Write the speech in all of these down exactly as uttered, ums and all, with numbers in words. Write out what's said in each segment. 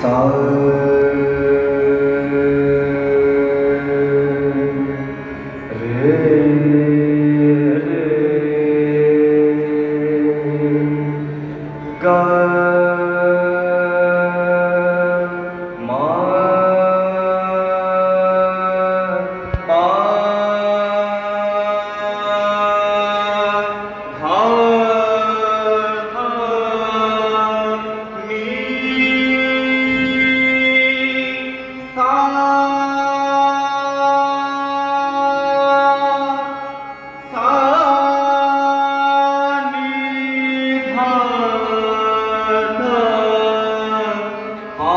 सा रे रे गा मा पा धा धा नी सा सा नी धा धा पा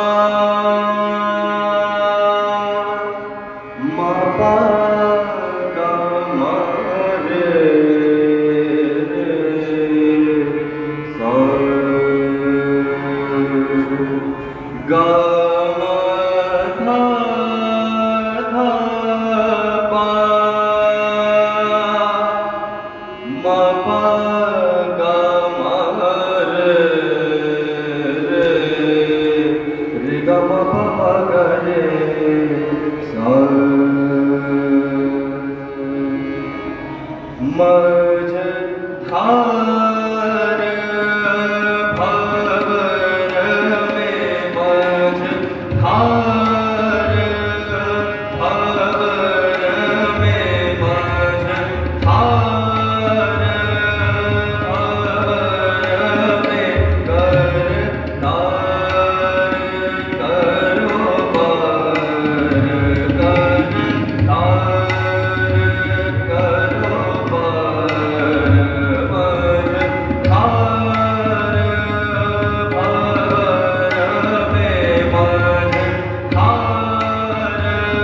मा पा गा मा रे रे सा गा मा धा धा पा मा पा गा मा रे रे रे गा मा पा मा गा रे सा मझ धार भवर में मझ धार भवर में मझ धार भवर में कर तार करो पार कर तार करो पार मझ धार भवर में मझ धार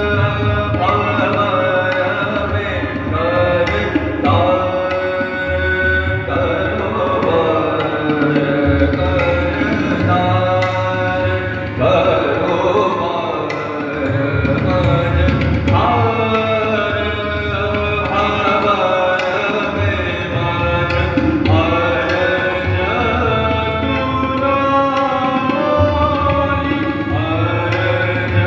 भवर में कर तार करो पार कर तार करो पार मझ धार भवर में मझ अरज सुनारी अरज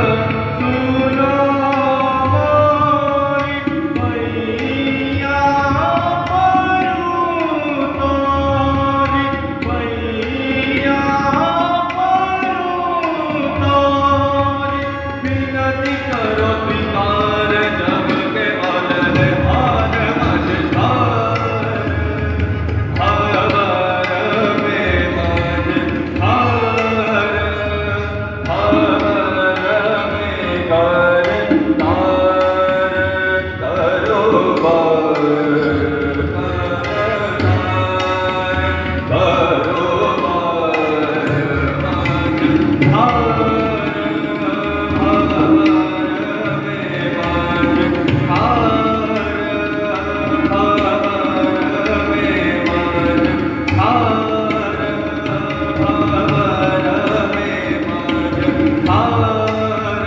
सुनारी मैया परू तारी मैया परू तारी विनती करो स्वीकार जग के आनंद भान मझ धार भवर में मझ धार भवर में कर तार करो पार कर तार करो पार मझ धार भवर में मझ धार भवर में मझ धार भवर में मझ धार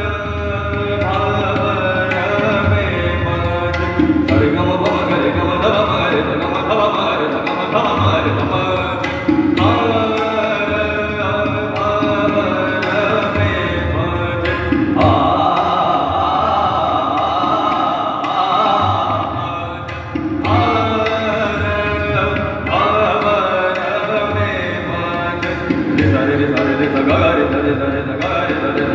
भवर में मझ सरे गम पम गरे गम धम मरे गम धम मरे गम धम मरे गम धार भवर में मझ आ रे सा रे रे सा रे रे सा गा रे सा रे सा रे सा गा रे सा रे सा